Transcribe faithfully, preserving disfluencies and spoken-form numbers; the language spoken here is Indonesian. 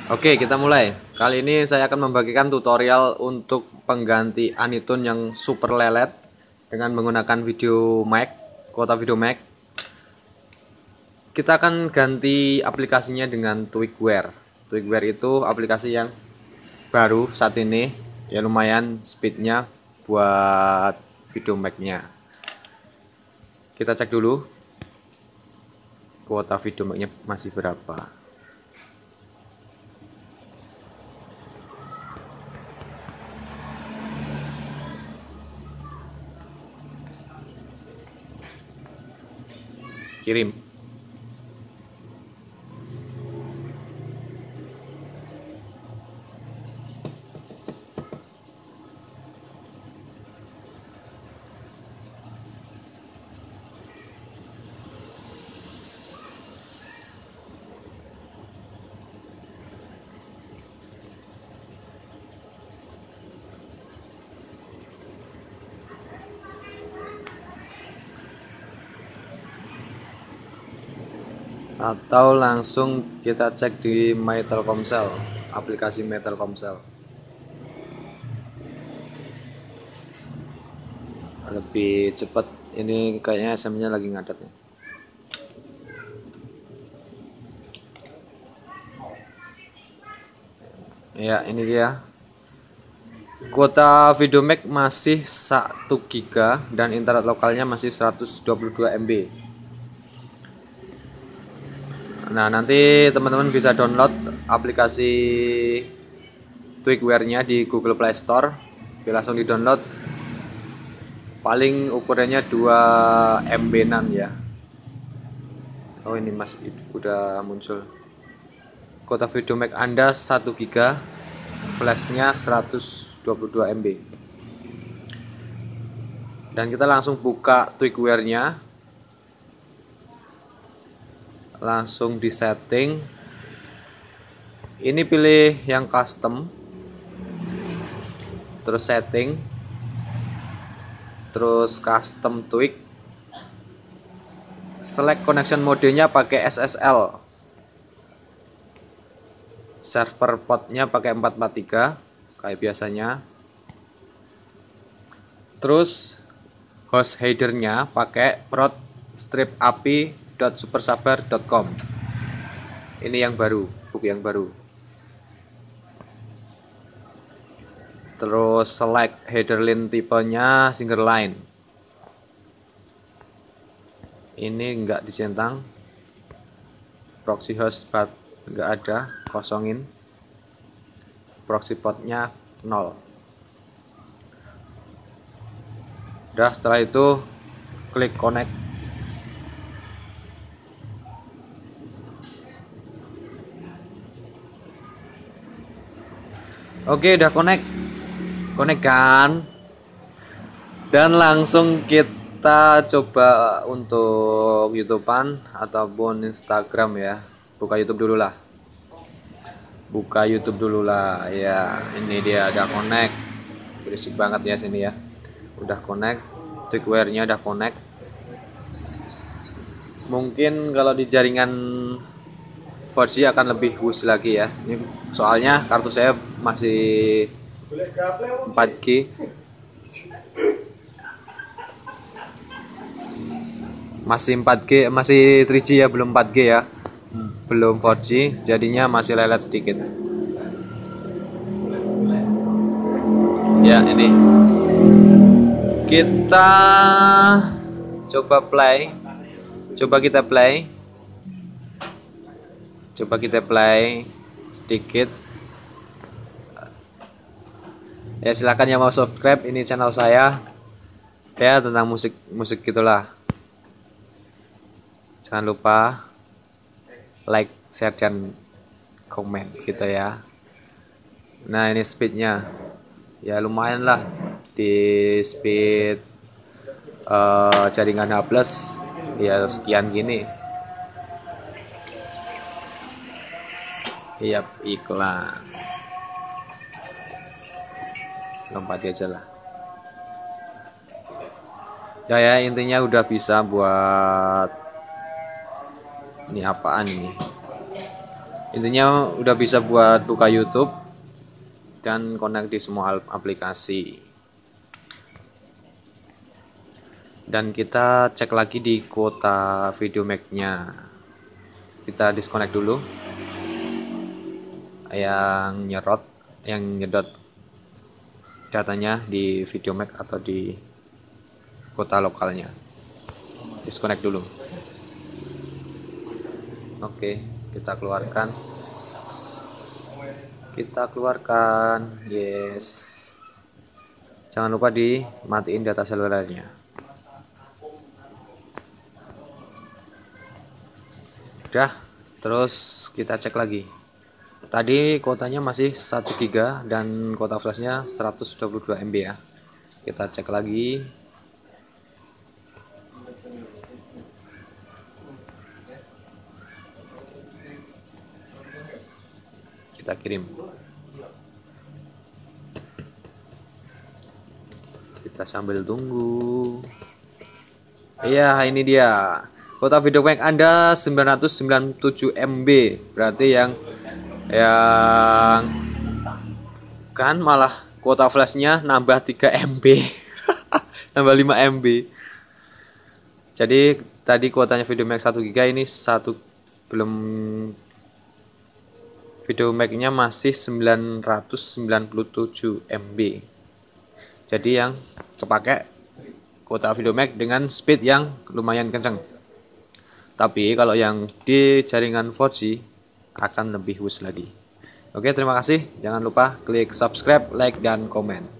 Oke, kita mulai. Kali ini saya akan membagikan tutorial untuk pengganti Anytone yang super lelet dengan menggunakan video Mac, kuota video Mac. Kita akan ganti aplikasinya dengan Twigware. Twigware itu aplikasi yang baru saat ini, ya lumayan speednya buat video Mac-nya. Kita cek dulu kuota video Mac-nya masih berapa. Kirim. Atau langsung kita cek di My Telkomsel, aplikasi My Telkomsel. Lebih cepat. Ini kayaknya S M-nya lagi ngadat nih. Ya, ini dia. Kuota video Mac masih satu giga dan internet lokalnya masih seratus dua puluh dua M B. Nah, nanti teman-teman bisa download aplikasi Twigware-nya di Google Play Store. Oke, langsung di-download. Paling ukurannya dua M B enam ya. Oh, ini Mas udah muncul. Kuota video Mac Anda satu giga, flashnya seratus dua puluh dua M B. Dan kita langsung buka Twigware-nya. Langsung di setting, ini pilih yang custom, terus setting, terus custom tweak, select connection modenya pakai S S L, server portnya pakai empat empat tiga kayak biasanya, terus host headernya pakai prod strip api dot supersabar dot com. Ini yang baru, buku yang baru. Terus select header line tipenya single line. Ini enggak dicentang. Proxy host path enggak ada, kosongin. Proxy portnya nol. Udah, setelah itu klik connect. Oke, udah connect. Connect kan? Dan langsung kita coba untuk YouTubean ataupun Instagram ya. Buka YouTube dulu lah. Buka YouTube dulu lah. Ya, ini dia udah connect. Berisik banget ya sini ya. Udah connect. Twigware-nya udah connect. Mungkin kalau di jaringan empat G akan lebih boost lagi ya. Ini soalnya kartu saya masih empat G. Masih empat G, masih tiga G ya, belum empat G ya. Belum empat G, jadinya masih lelet sedikit. Ya, ini. Kita coba play. Coba kita play. Coba kita play sedikit. Ya, silakan yang mau subscribe, ini channel saya. Ya, tentang musik musik gitulah. Jangan lupa like, share dan komen gitu ya. Nah, ini speednya. Ya lumayan lah di speed uh, jaringan H plus ya sekian gini. Iya, iklan. Lompat aja lah. Ya ya, intinya udah bisa buat ini apaan ini? Intinya udah bisa buat buka YouTube dan connect di semua aplikasi. Dan kita cek lagi di kuota Videomax-nya. Kita disconnect dulu yang nyerot yang nyedot datanya di Videomax atau di kuota lokalnya. Disconnect dulu. Oke, kita keluarkan. Kita keluarkan. Yes. Jangan lupa dimatiin data selulernya. Udah, terus kita cek lagi. Tadi kuotanya masih satu giga dan kuota flashnya seratus dua puluh dua M B ya. Kita cek lagi. Kita kirim. Kita sambil tunggu. Iya, ini dia. Kuota Videomax Anda sembilan ratus sembilan puluh tujuh M B. Berarti yang yang kan malah kuota flashnya nambah tiga M B. Nambah lima M B. Jadi tadi kuotanya Videomax satu giga, ini satu belum, Videomax-nya masih sembilan ratus sembilan puluh tujuh M B. Jadi yang kepake kuota Videomax dengan speed yang lumayan kenceng. Tapi kalau yang di jaringan empat G akan lebih wus lagi. Oke, terima kasih. Jangan lupa klik subscribe, like, dan komen.